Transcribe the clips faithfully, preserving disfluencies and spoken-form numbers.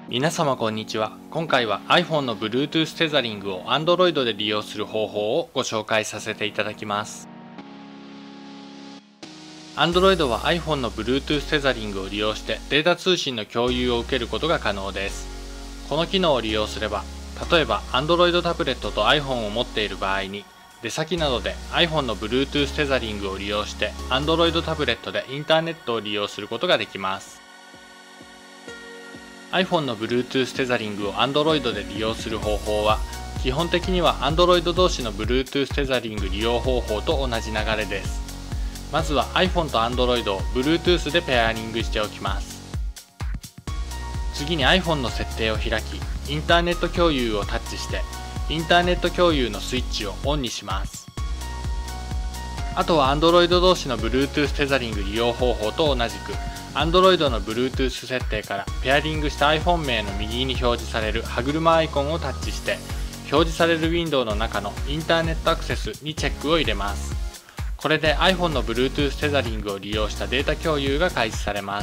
皆様こんにちは。今回は iPhone の Bluetooth テザリングを Android で利用する方法をご紹介させていただきます。Android は iPhone の Bluetooth テザリングを利用してデータ通信の共有を受けることが可能です。この機能を利用すれば、例えば Android タブレットと iPhone を持っている場合に、出先などで iPhone の Bluetooth テザリングを利用して Android タブレットでインターネットを利用することができます。iPhone の Bluetooth テザリングを Android で利用する方法は、基本的には Android 同士の Bluetooth テザリング利用方法と同じ流れです。まずは iPhone と Android を Bluetooth でペアリングしておきます。次に iPhone の設定を開き、インターネット共有をタッチして、インターネット共有のスイッチをオンにします。あとは Android 同士の Bluetooth テザリング利用方法と同じく、Android の Bluetooth 設定からペアリングした iPhone 名の右に表示される歯車アイコンをタッチして、表示されるウィンドウの中のインターネットアクセスにチェックを入れます。これで iPhone の Bluetooth テザリングを利用したデータ共有が開始されます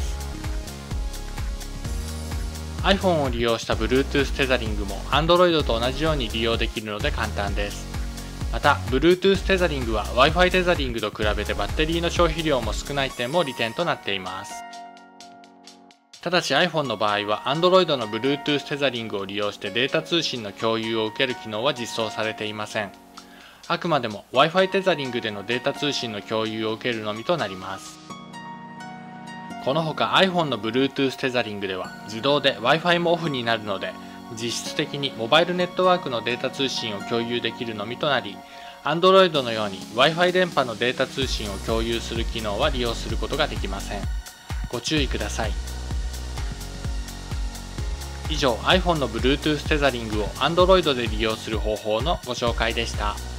。iPhone を利用した Bluetooth テザリングも Android と同じように利用できるので簡単です。また Bluetooth テザリングは Wi-Fi テザリングと比べてバッテリーの消費量も少ない点も利点となっています。ただし iPhone の場合は Android の Bluetooth テザリングを利用してデータ通信の共有を受ける機能は実装されていません。あくまでも Wi-Fi テザリングでのデータ通信の共有を受けるのみとなります。このほか iPhone の Bluetooth テザリングでは自動で Wi-Fi もオフになるので、実質的にモバイルネットワークのデータ通信を共有できるのみとなり、Android のように Wi-Fi 電波のデータ通信を共有する機能は利用することができません。ご注意ください。以上、iPhone の Bluetooth テザリングを Android で利用する方法のご紹介でした。